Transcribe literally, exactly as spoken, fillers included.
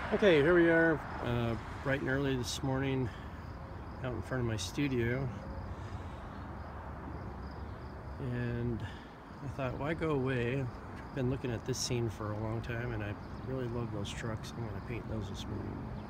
Okay, here we are, uh, bright and early this morning, out in front of my studio, and I thought, why go away? I've been looking at this scene for a long time, and I really love those trucks. I'm going to paint those this morning.